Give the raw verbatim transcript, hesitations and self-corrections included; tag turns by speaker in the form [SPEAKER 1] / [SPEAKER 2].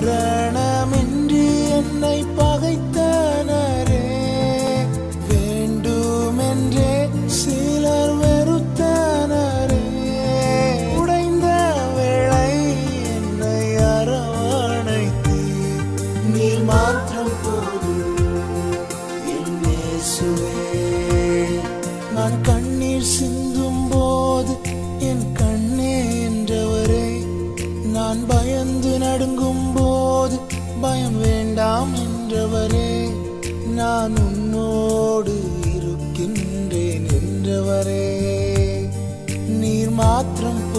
[SPEAKER 1] காரணமின்றி என்னை பகைத்தனரே, வேண்டுமென்றே சிலர் வெறுத்தனரே. உடைந்த வேளை என்னை அரவணைத்து நீர் மாத்திரம் போதும் என் இயேசுவே. நான் கண்ணீர் சிந்தும் போது என் கண்ணே என்றவரே, நான் பயந்து நடுங்கும் போது பயம் வேண்டாம் என்றவரே, நான் உன்னோடு இருக்கின்றேன் என்றவரே. நீர் மாத்திரம்